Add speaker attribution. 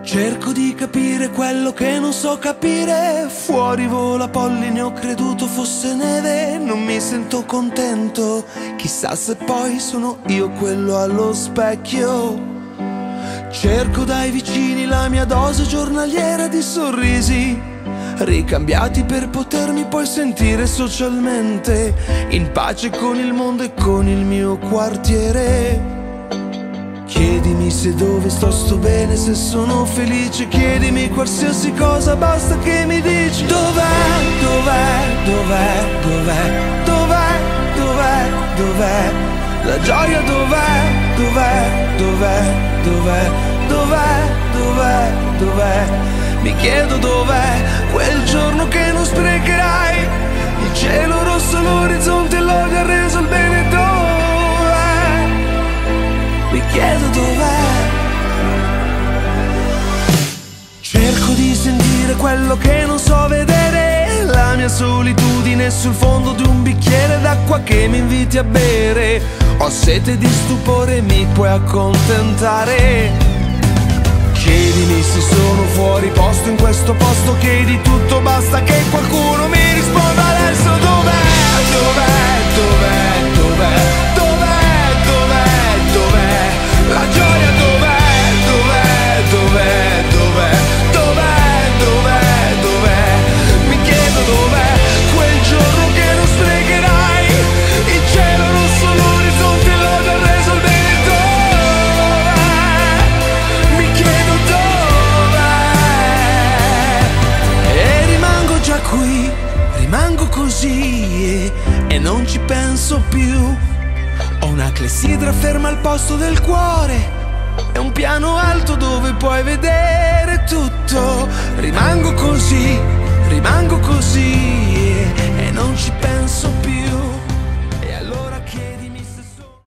Speaker 1: Cerco di capire quello che non so capire. Fuori vola polline, ho creduto fosse neve. Non mi sento contento, chissà se poi sono io quello allo specchio. Cerco dai vicini la mia dose giornaliera di sorrisi, ricambiati per potermi poi sentire socialmente in pace con il mondo e con il mio quartiere. Chiedimi se dove sto bene, se sono felice. Chiedimi qualsiasi cosa, basta che mi dici dov'è, dov'è, dov'è, dov'è, dov'è, dov'è, dov'è la gioia, dov'è, dov'è, dov'è, dov'è, dov'è, dov'è, dov'è. Mi chiedo dov'è quel giorno che non sprecherai. Il cielo rosso, l'orizzonte, l'odio ha reso il bene, dov'è? Mi chiedo dov'è. Cerco di sentire quello che non so vedere, la mia solitudine sul fondo di un bicchiere d'acqua che mi inviti a bere. Ho sete di stupore, mi puoi accontentare. Chiedimi se sono fuori posto in questo posto, chiedi tutto, basta che qualcuno mi risponda adesso dov'è, dov'è, dov'è, dov'è, dov'è, dov'è, dov'è la gioia, dov'è, dov'è, dov'è, dov'è, dov'è, dov'è, dov'è. Mi chiedo dov'è quel giorno che non sprecherai. Il cielo rosso, l'orizzonte, l'odio ha reso il bene, dov'è? Mi chiedo dov'è. E rimango già qui, rimango così e non ci penso più. Ho una clessidra ferma al posto del cuore e un piano alto dove puoi vedere tutto. Rimango così